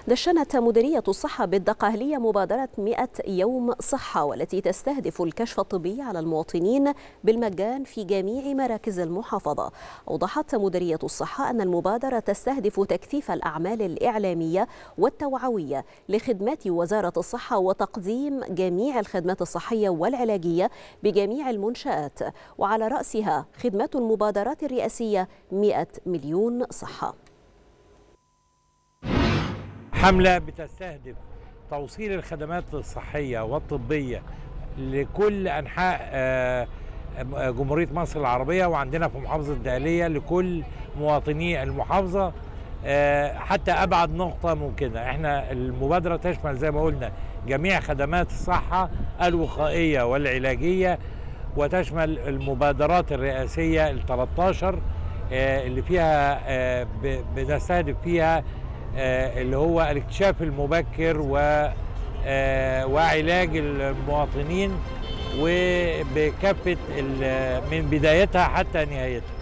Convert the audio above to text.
دشنت مديرية الصحة بالدقهلية مبادرة 100 يوم صحة، والتي تستهدف الكشف الطبي على المواطنين بالمجان في جميع مراكز المحافظة. أوضحت مديرية الصحة أن المبادرة تستهدف تكثيف الأعمال الإعلامية والتوعوية لخدمات وزارة الصحة وتقديم جميع الخدمات الصحية والعلاجية بجميع المنشآت، وعلى رأسها خدمات المبادرات الرئاسية 100 مليون صحة. حملة بتستهدف توصيل الخدمات الصحية والطبية لكل أنحاء جمهورية مصر العربية، وعندنا في محافظة الدقهلية لكل مواطني المحافظة حتى أبعد نقطة ممكنة. احنا المبادرة تشمل زي ما قلنا جميع خدمات الصحة الوقائية والعلاجية، وتشمل المبادرات الرئاسية ال13 اللي فيها بنستهدف فيها اللي هو الاكتشاف المبكر وعلاج المواطنين وبكافة من بدايتها حتى نهايتها.